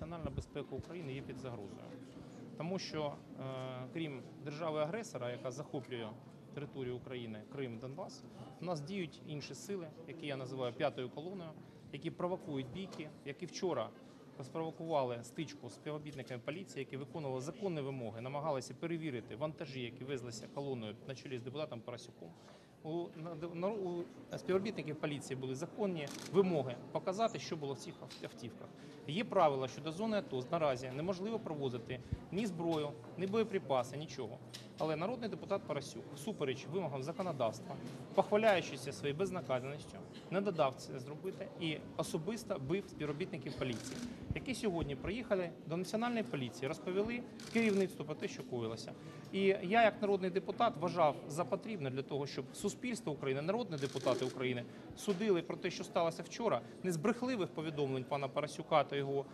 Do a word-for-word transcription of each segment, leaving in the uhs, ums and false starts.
національна безпека України є під загрозою. Тому що, е, крім держави-агресора, яка захоплює територію України, Крим, Донбас, у нас діють інші сили, які я називаю п'ятою колоною, які провокують бійки, які вчора спровокували стичку з співробітниками поліції, які виконували законні вимоги, намагалися перевірити вантажі, які везлися колоною на чолі з депутатом Парасюком. У, на, у співробітників поліції були законні вимоги показати, що було в цих автівках. Є правила щодо зони АТО, наразі неможливо провозити ні зброю, ні боєприпаси, нічого. Але народний депутат Парасюк, всупереч вимогам законодавства, похваляючися своєю безнаказаністю, не додав це зробити і особисто бив співробітників поліції, які сьогодні приїхали до національної поліції, розповіли керівництву про те, що коїлося. І я, як народний депутат, вважав за потрібне для того, щоб суспільство України, народні депутати України судили про те, що сталося вчора, не з брехливих повідомлень пана Парасюка та його,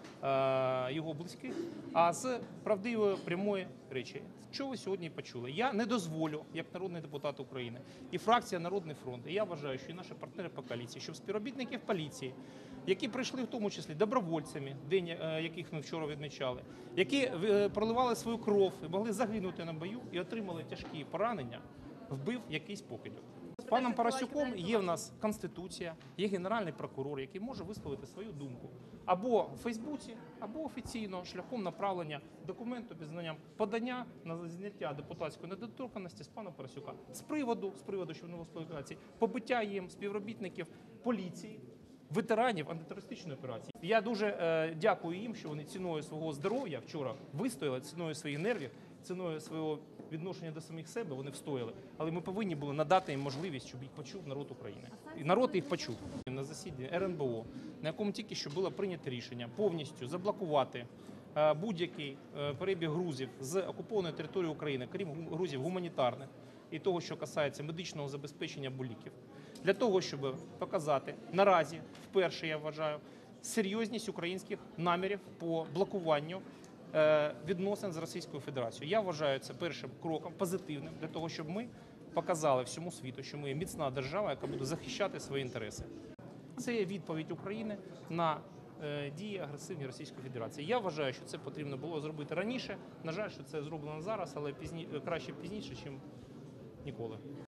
е, його близьких, а з правдивої прямої речі. Що ви сьогодні почули? Я не дозволю, як народний депутат України, і фракція «Народний фронт», і я вважаю, що і наші партнери по коаліції, щоб співробітників поліції, які прийшли в тому числі добровольцями, день яких ми вчора відмічали, які проливали свою кров і могли загинути на бою і отримали тяжкі поранення, вбив якийсь покидьок. З паном Парасюком є в нас Конституція, є Генеральний прокурор, який може висловити свою думку або в Фейсбуці, або офіційно, шляхом направлення документу під знанням подання на зняття депутатської недоторканності з пана Парасюка. З приводу, з приводу, що в новоспілкації, побиття їм співробітників поліції, ветеранів антитерористичної операції. Я дуже е, дякую їм, що вони ціною свого здоров'я вчора вистояли, ціною своїх нервів, ціною свого відношення до самих себе вони встояли. Але ми повинні були надати їм можливість, щоб їх почув народ України. І народ їх почув. На засіданні ер ен бе о, на якому тільки що було прийнято рішення повністю заблокувати е, будь-який е, перебіг грузів з окупованої території України, крім грузів гуманітарних і того, що касається медичного забезпечення або ліків. Для того, щоб показати наразі, вперше, я вважаю, серйозність українських намірів по блокуванню е, відносин з Російською Федерацією. Я вважаю це першим кроком, позитивним, для того, щоб ми показали всьому світу, що ми є міцна держава, яка буде захищати свої інтереси. Це є відповідь України на е, дії агресивні Російської Федерації. Я вважаю, що це потрібно було зробити раніше. На жаль, що це зроблено зараз, але пізні... краще пізніше, ніж ніколи.